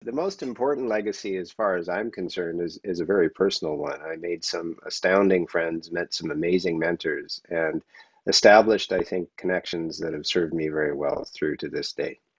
The most important legacy, as far as I'm concerned, is a very personal one. I made some astounding friends, met some amazing mentors, and established, I think, connections that have served me very well through to this day.